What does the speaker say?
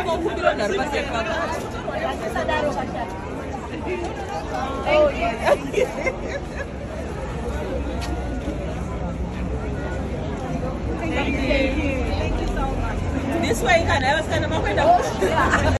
Vamos put it on there. Oh, yeah. Thank you so much. This way, you can never stand up my window.